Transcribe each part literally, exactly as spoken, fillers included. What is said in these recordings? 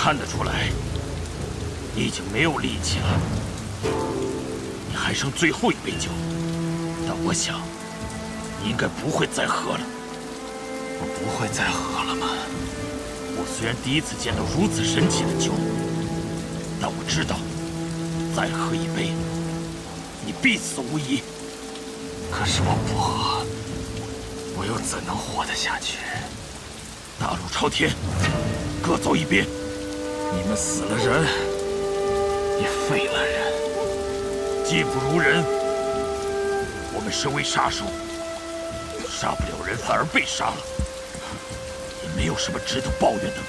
看得出来，你已经没有力气了。你还剩最后一杯酒，但我想，你应该不会再喝了。 我不会再喝了吗？ 我虽然第一次见到如此神奇的酒，但我知道，再喝一杯，你必死无疑。 可是我不喝，我又怎能活得下去？ 大路朝天，各走一边。 你们死了人，也废了人， 技不如人。我们身为杀手，杀不了人反而被杀了，也没有什么值得抱怨的。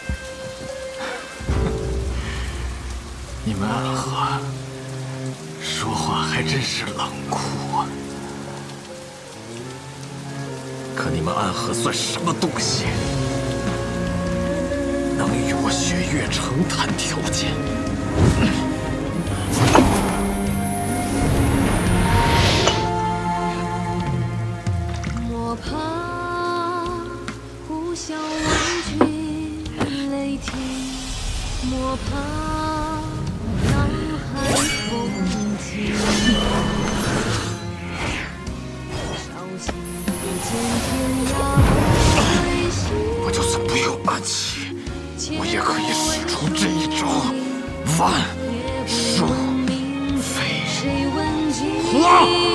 你们暗河说话还真是冷酷啊！可你们暗河算什么东西？能与我雪月城谈条件？ 莫怕呼啸万军雷霆，莫怕浪海风起。绍兴见天涯海心， 我就算不用暗器，我也可以使出这一招，万术飞火。